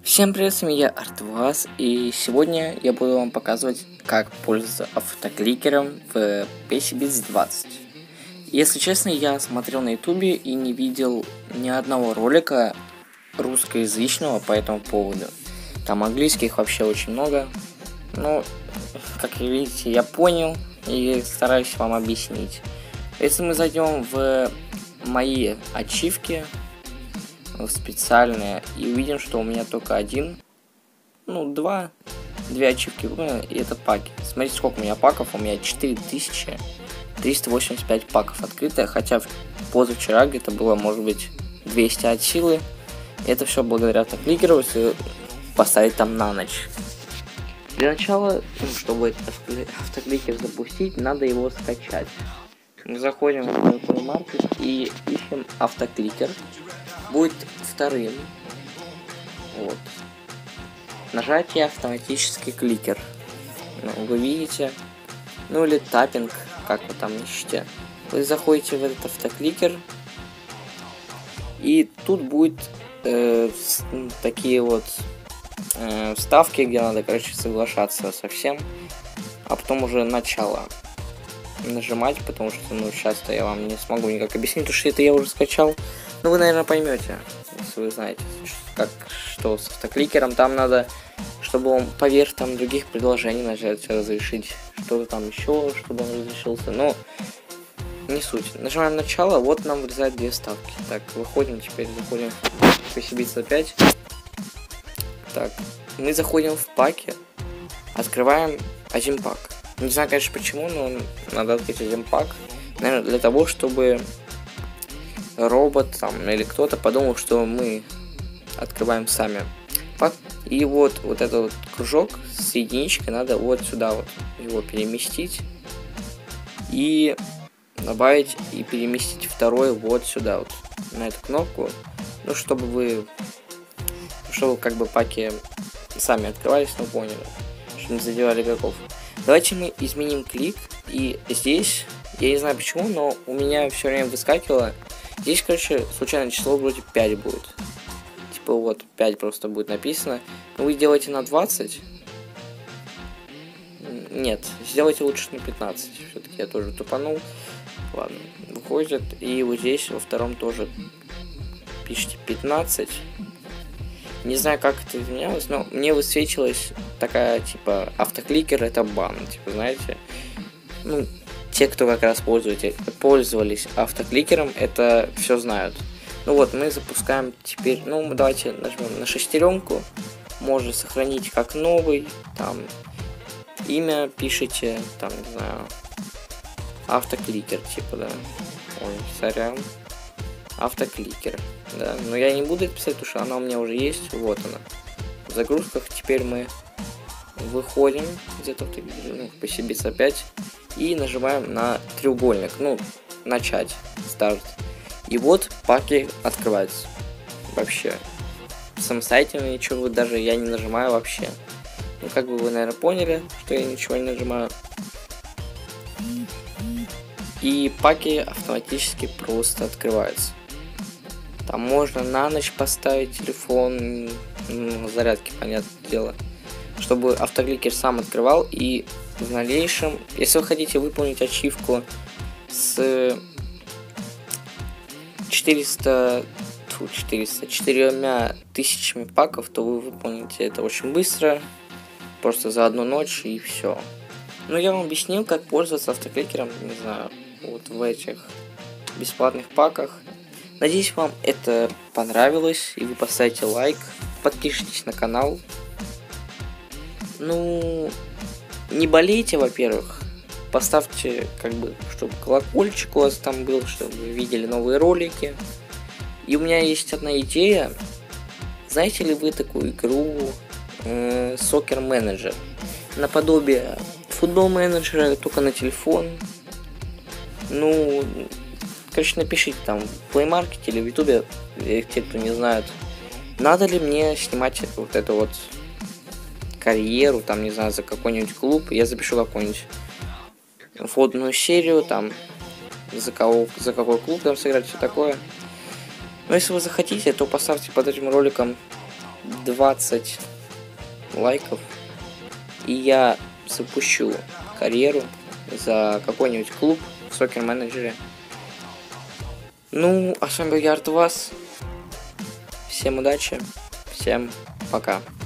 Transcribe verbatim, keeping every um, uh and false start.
Всем привет, с вами я Артвас, и сегодня я буду вам показывать, как пользоваться автокликером в PCBits двадцать. Если честно, я смотрел на ютубе и не видел ни одного ролика русскоязычного по этому поводу. Там английских вообще очень много, но, как вы видите, я понял и стараюсь вам объяснить. Если мы зайдем в мои ачивки, в специальные, и увидим, что у меня только один, ну, два, две ачивки выполнены, и это паки. Смотрите, сколько у меня паков, у меня четыре тысячи триста восемьдесят пять паков открыто, хотя позавчера где-то было, может быть, двести от силы. И это все благодаря автокликеру, если поставить там на ночь. Для начала, ну, чтобы этот автокликер запустить, надо его скачать. Мы заходим в Play Market и ищем автокликер. Будет вторым. Вот. Нажатие автоматический кликер. Ну, вы видите. Ну или таппинг, как вы там ищете. Вы заходите в этот автокликер. И тут будет э, такие вот э, вставки, где надо, короче, соглашаться со всем. А потом уже начало нажимать, потому что, ну, сейчас-то я вам не смогу никак объяснить, потому что это я уже скачал. Ну, вы, наверное, поймете, если вы знаете, как, что с автокликером. Там надо, чтобы он поверх там других предложений нажать, разрешить что-то там еще, чтобы он разрешился. Но не суть. Нажимаем начало, вот нам вырезают две вставки. Так, выходим, теперь заходим в PCBits опять. Так, мы заходим в паки, открываем один пак. Не знаю, конечно, почему, но надо открыть один пак. Наверное, для того, чтобы робот там или кто-то подумал, что мы открываем сами пак. И вот, вот этот вот кружок с единичкой надо вот сюда вот его переместить. И добавить и переместить второй вот сюда вот, на эту кнопку. Ну, чтобы вы, чтобы как бы паки сами открывались, ну, поняли, чтобы не задевали игроков. Давайте мы изменим клик, и здесь, я не знаю почему, но у меня все время выскакивало. Здесь, короче, случайное число вроде пять будет. Типа вот, пять просто будет написано. Но вы делаете на двадцать. Нет, сделайте лучше на пятнадцать. Все-таки я тоже тупанул. Ладно, выходит. И вот здесь во втором тоже пишите пятнадцать. Не знаю, как это изменялось, но мне высвечилась такая, типа, автокликер это бан, типа, знаете. Ну, те, кто как раз пользовались автокликером, это все знают. Ну вот, мы запускаем теперь, ну, давайте нажмем на шестеренку. Можно сохранить как новый, там, имя пишите, там, не знаю, автокликер, типа, да. Ой, сорян. Автокликер, да, но я не буду это писать, потому что она у меня уже есть, вот она. В загрузках теперь мы выходим из этого, ну, PCBits опять, и нажимаем на треугольник, ну, начать, старт. И вот паки открываются. Вообще. Самостоятельно ничего даже я не нажимаю вообще. Ну, как бы вы, наверное, поняли, что я ничего не нажимаю. И паки автоматически просто открываются. Там можно на ночь поставить телефон, ну, зарядки, понятное дело, чтобы автокликер сам открывал. И в дальнейшем, если вы хотите выполнить ачивку с четырёхстами тысячами паков, то вы выполните это очень быстро, просто за одну ночь, и все. Ну, я вам объяснил, как пользоваться автокликером, не знаю, вот в этих бесплатных паках. Надеюсь, вам это понравилось, и вы поставите лайк, подпишитесь на канал. Ну, не болейте, во-первых, поставьте, как бы, чтобы колокольчик у вас там был, чтобы вы видели новые ролики. И у меня есть одна идея. Знаете ли вы такую игру э, Soccer Manager? Наподобие футбол менеджера, только на телефон. Ну, короче, напишите там в Play Market или в ютубе, те, кто не знает, надо ли мне снимать вот эту вот карьеру, там, не знаю, за какой-нибудь клуб. Я запишу какую-нибудь фотную серию, там, за, кого, за какой клуб там сыграть, все такое. Но если вы захотите, то поставьте под этим роликом двадцать лайков, и я запущу карьеру за какой-нибудь клуб в сокер-менеджере. Ну, а с вами был я, Артвас. Всем удачи, всем пока.